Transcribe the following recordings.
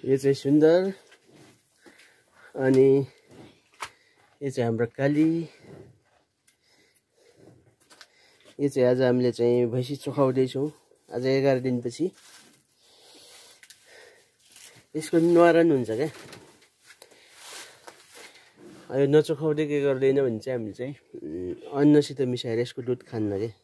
यो चाहिँ सुन्दर अनि यो चाहिँ हाम्रो काली। यो चाहिँ आज हामीले चाहिँ भैँसी चोखाउँदैछौँ आज 11 दिनपछि। यसको न्वारन हुन्छ क्या। यो नचोखाउँदै के गर्दैन भने चाहिँ हामीले चाहिँ अन्नसित मिसाएर यसको दुध खान्न क्या।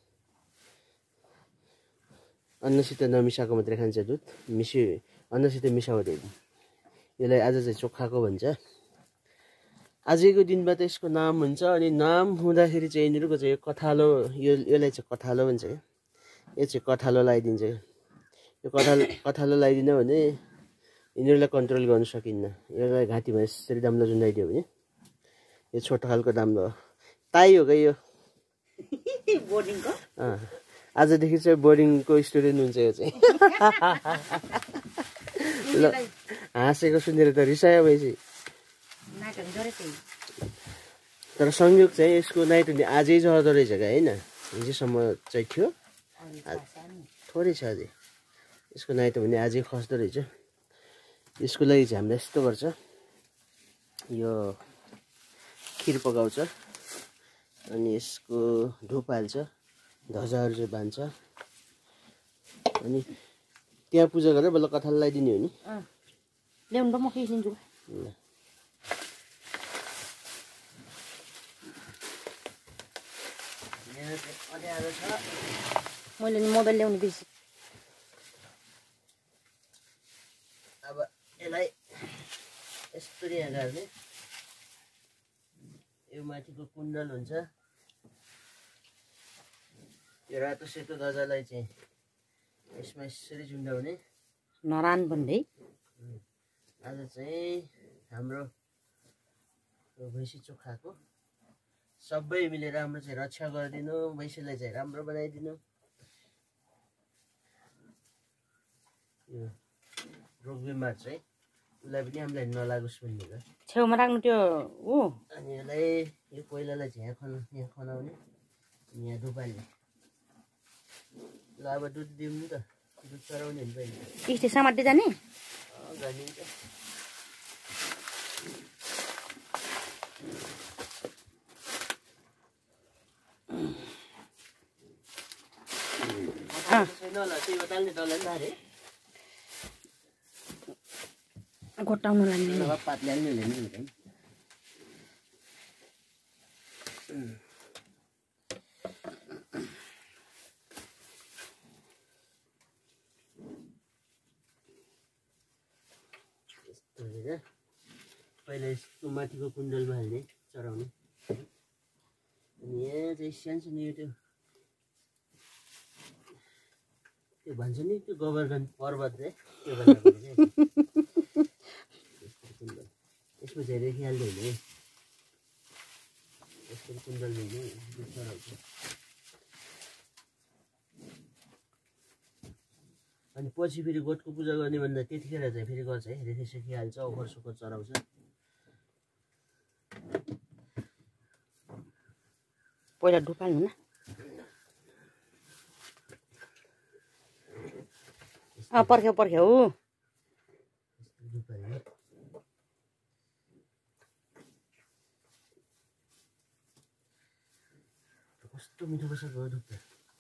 अन्नसित नमिसाएको मात्रै खान्छ दुध, अन्नसित मिसाउँदैन। यसलाई आज चाहिँ चोखाएको भन्छ। आजको दिनमा त यसको नाम हुन्छ अनि नाम हुँदाखेरि चाहिँ यिनीहरूको चाहिँ कथालो, यसलाई चाहिँ कथालो भन्छ क्या। यो चाहिँ कथालो लगाइदिन्छ क्या। यो कथालो लगाइदिन भने यिनीहरूलाई कन्ट्रोल गर्न सकिन्न। यसलाई घाँटीमा यसरी दाम्लो जुन्डाइदियो भने यो छोटो खालको दाम्लो हो। ताई हो क्या यो बोर्डिङको। आजदेखि चाहिँ बोर्डिङको स्टुडेन्ट हुन्छ यो चाहिँ। ल हाँसेको सुनेर त रिसायो भएपछि। तर संयोग चाहिँ यसको नाइट हुने आजै झर्दो रहेछ क्या होइन। हिजोसम्म चाहिँ थियो, थोरै छ अझै। यसको नाइट भने आजै खस्दो रहेछ। यसको लागि चाहिँ हामीले यस्तो गर्छ, यो खिर पकाउँछ अनि यसको धुप हाल्छ, ध्वजाहरू चाहिँ बान्छ अनि त्यहाँ पूजा गरेर बल्ल कथाल लगाइदिने हो नि। ल्याउनु त म खिचिदिन्छु। मैले नि मोबाइल ल्याउनु बिर्सेँ। अब यसलाई यस्तो यहाँ गाड्ने। यो माथिको कुण्डल हुन्छ। यो रातो सेतो ध्वजालाई चाहिँ यसमा यसरी झुन्डाउने। नरान भन्दै आज चाहिँ हाम्रो भैँसी चोखाको सबै मिलेर राम्रो चाहिँ रक्षा गरिदिनु, भैँसीलाई चाहिँ राम्रो बनाइदिनु। यो रोग बिमार चाहिँ उसलाई पनि हामीलाई नलागोस् भन्ने हो। छेउमा राख्नु त्यो ऊ। अनि यसलाई यो पहिलालाई चाहिँ यहाँ खनाउने अनि यहाँ धुपाल्ने। ल अब दुध दिउँ नि त, दुध चराउने नि पहिले। स्टे समात्दै जाने जानिन्छ। घोटाउनु लाग्ने पातले हाल्ने पहिला यसको माथिको कुण्डलमा हाल्ने चराउने। अनि यहाँ चाहिँ सानसानो यो त्यो भन्छ नि त्यो गोवर्धन पर्वत चाहिँ त्यो यसको धेरै ख्याल दिने। यसको कुण्डल दिने चराउँछ। अनि पछि फेरि गोठको पूजा गर्ने भन्दा त्यतिखेर चाहिँ फेरि गर्छ है, रेखेसेखिहाल्छ, ओखर सोखर चराउँछ। पहिला डुपाल्नु न। पर्ख्यौ कस्तो मिठो बस्छ धुप्पा।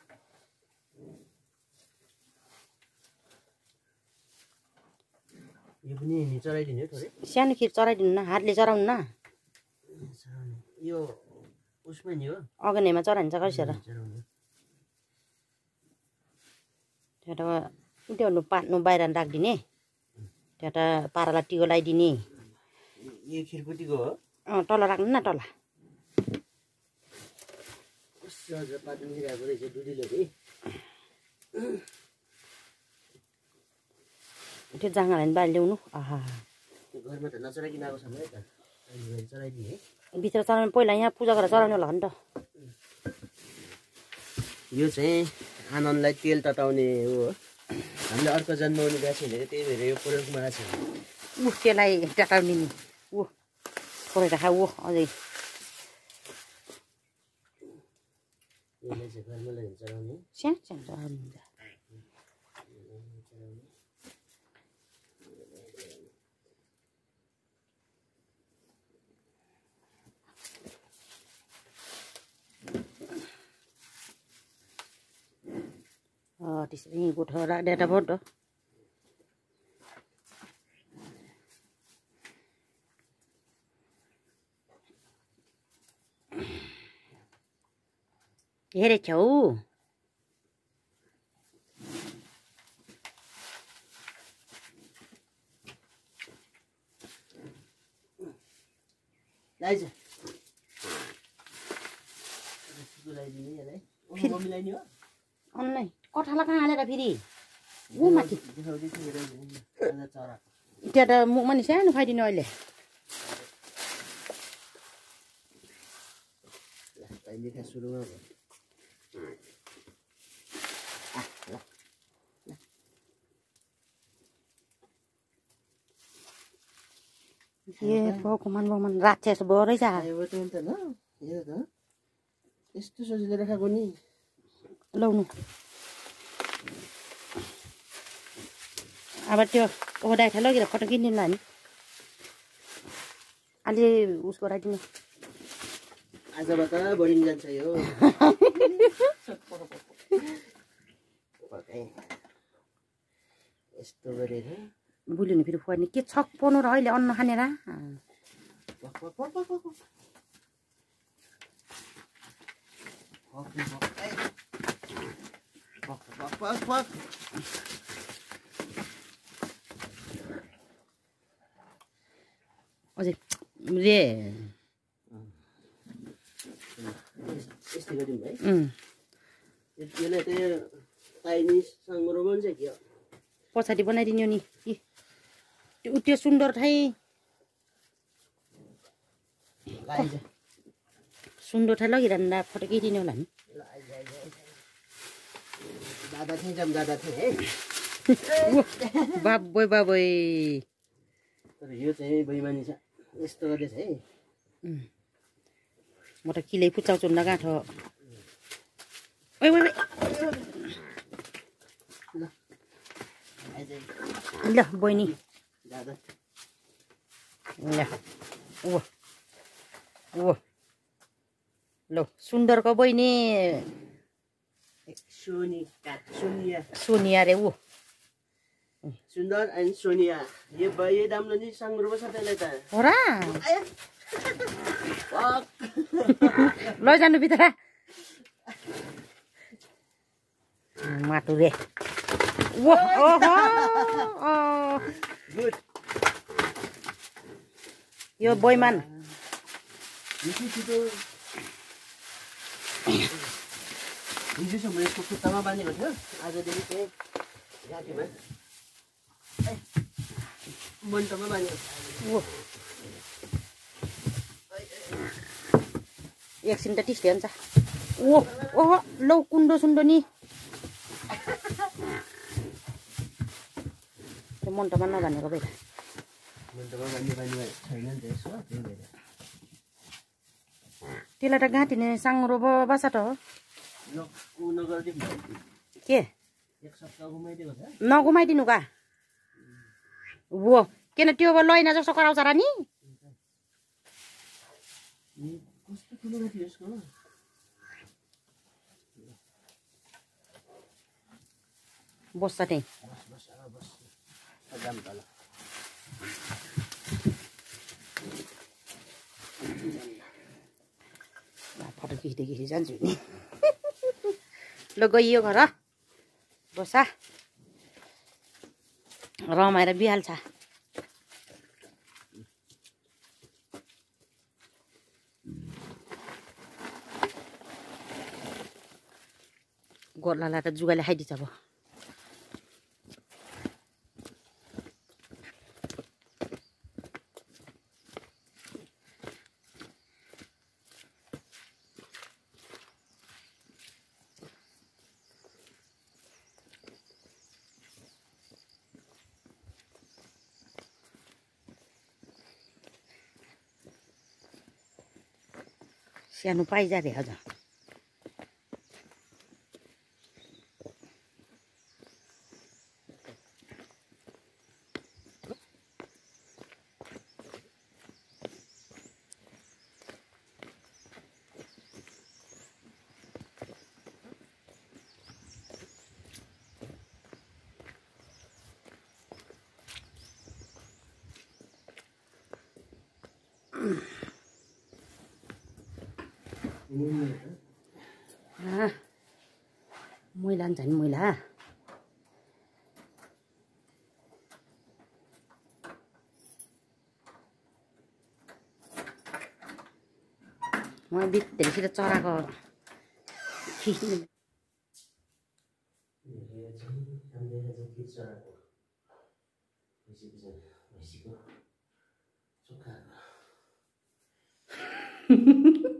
यो पनि चराइदिने हो थोरै। सानो खिर चराइदिनु न, हातले चराउनु न। यो उसमा नि हो, अगनेमा चराइन्छ कसरी। त्यहाँबाट त्यो पात्नु बाहिर राखिदिने, त्यहाँबाट पारालाई टिको लगाइदिने। यो खिरकुटीको हो। तल राख्नु न, तल। पात्नु मिलाएको रहेछ दुधीले चाहिँ। त्यो जाँगालाई बाहिर ल्याउनु। घरमा त नचराइकन आएको छ मलाई त, चराइदिने। भित्र चराउनु पहिला यहाँ पूजा गरेर चराउनु होला नि त। यो चाहिँ आनन्दलाई तेल तताउने हो। हामीले अर्को जन्माउने गएको छैन, त्यही भएर यो प्रयोगमा आएको छ। त्यसलाई टटाउने नि थोरै राखा अझै। यसलाई चाहिँ घरमा लगेर चराउने। सानो सानो चराउनु हुन्छ। त्यसरी गोठा राख्दा पर्छ हेरेछौ लाइज गुलाइदिने यसलाई मम्मीलाई नि हो अन्नै कठाला कहाँ हालेर फेरि ऊ माथि देखाउँदै थियो हेर चरा त्यहाँ त मुखमा नि सानो खाइदिनु अहिले देखा सुरुमा ए भगवान राक्षस भयो रहेछ यस्तो सजिलो राखेको नि लाउनु अब त्यो ओडाइठा लगेर फोटो किनिदिनु नि अलि उसको राखिदिनु आजबाट बोर्डिङ जान्छ यो यस्तो गरेर बुलिनु फेरि खुवाउने के छक पर्नु र अहिले अन्न खानेर अझै रे यस्तै गरिदिउँ है यसलाई त चाइनिज साङ्गुरो भन्छ कि पछाडि बनाइदिने नि त्यो सुन्दर ठाई सुन्दर ठाई लगिरहँदा फोटो खिचिदिने होला नि दादा थिएँ जाम दादा थिएँ है बाबै तर यो चाहिँ बैमानी छ यस्तो गर्दैछ है म त किलै पुचाउँछु न गाँठो ल बहिनी दादा ल ल सुन्दरको बहिनी सोनिया रे ऊ सुन्दर एन्ड सोनिया यो दामले नि साङ्गुरो छ त्यसलाई त हो र लैजानु भित्र माटु रे गुड यो बैमान हिजोसम्म यसको खुट्टामा बाँधेको थियो आजदेखि चाहिँ घाँटीमा मन्टोमा बाँधेको एकछिन त टिस्टे हुन्छ ओहो लौ कुण्डो सुन्डो नि मन्टोमा नभनेको बेला त्यसलाई त घाँटिने साङ्रो बासा त हो के नघुमाइदिनु का वो किन त्यो लैना जस्तो कराउँछ र नि बस्छ त्यही फोटो खिच्दै जान्छु नि ल गइयो घर बसा रमाएर बिहाल्छ गोर्लालाई त जुगाले खाइदिन्छ अब सानो पाइजा रे अझ मैला नि झन् मैला म भित्रसित चराको खिच्नु चोखा